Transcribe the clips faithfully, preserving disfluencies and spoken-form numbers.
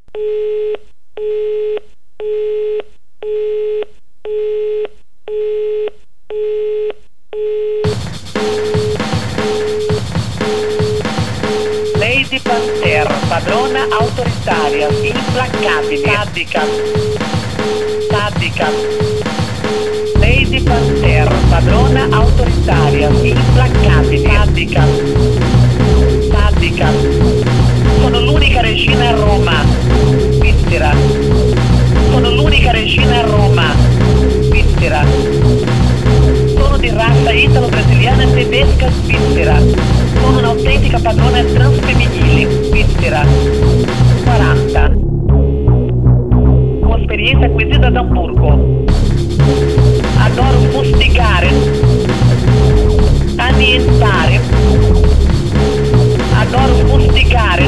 Lady Panther, padrona autoritaria, implacabile, sadica, sadica. Lady Panther, padrona autoritaria, implacabile, sadica, sadica. Sono l'unica regina a Roma, Svizzera. Sono l'unica regina a Roma, Svizzera. Sono di razza italo-brasiliana tedesca svizzera. Sono un'autentica padrona transfemminile, Svizzera. quaranta. Com experiência acquisita ad Hamburgo. Adoro fustigare, annientare. Adoro fustigare,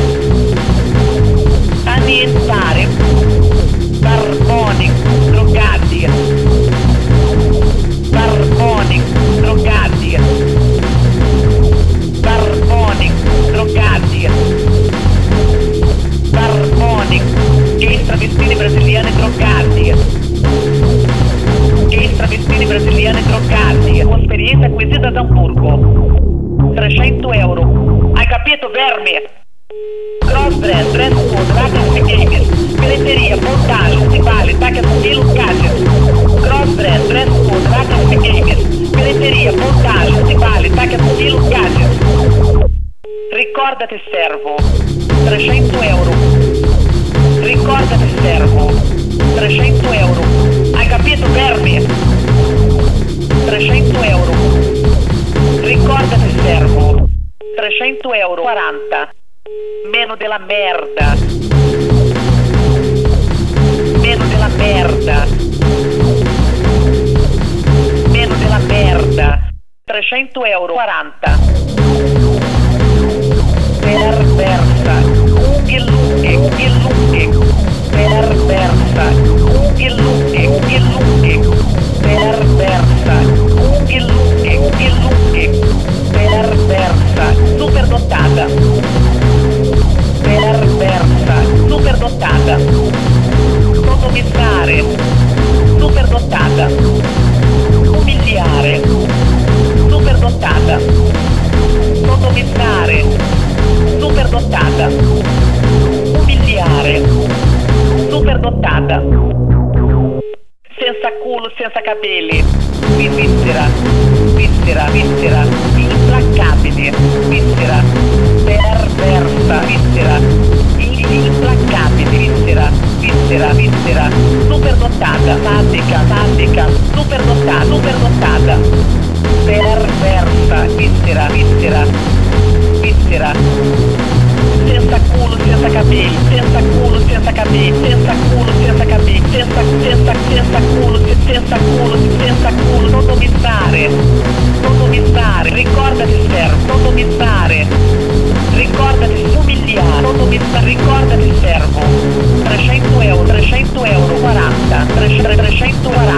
annientare. Barboni, drogati. Barboni, drogati. Barboni, drogati. Barboni, gays travestiti brasiliani drogati. Gays travestiti brasiliani drogati. Com experiência acquisita ad Hamburgo. trecento euro. Hai capito, verme? Crossdress, dress code, ragas e games. Pirateria, montagem, vale, taca mil gadgets. Crossdress, dress code, ragas e games. Pirateria, montagem, vale, taca mil gadgets. Ricordati, servo. trecento euro. Ricordati, servo. trecento euro. Hai capito, verme? trecento euro. Ricordati, servo. trecento euro. quaranta. Meno della merda. Meno della merda. Meno della merda. trecento euro. quaranta. Perversa. Unghie lunghe, unghie lunghe. Perversa. Unghie lunghe, unghie lunghe. Perversa. Unghie lunghe, unghie lunghe. Perversa. Superdotata. Perversa. Superdotata. Sodomizare. Superdotata. Umiliare. Superdotata. Sodomizare. Superdotata. Umiliare. Superdotata. Senza culo, senza capelli. Svizzera. Svizzera, Svizzera. Implacabile. Svizzera. Perversa. Svizzera. Implacabile. Svizzera. Svizzera, Svizzera. Superdotata. Sadica, sadica. Superdotata, superdotata. Perversa. Svizzera, Svizzera. Svizzera. Senza culo, senza capelli, senza culo, senza capelli, senza culo, senza capelli, senza, senza, senza culo, senza culo, senza culo, sodomizare, sodomizare, ricordati, servo, sodomizare, ricordati, umiliare, sodomizare, ricordati, servo, trecento euro, trecento euro, quaranta, trecento quaranta.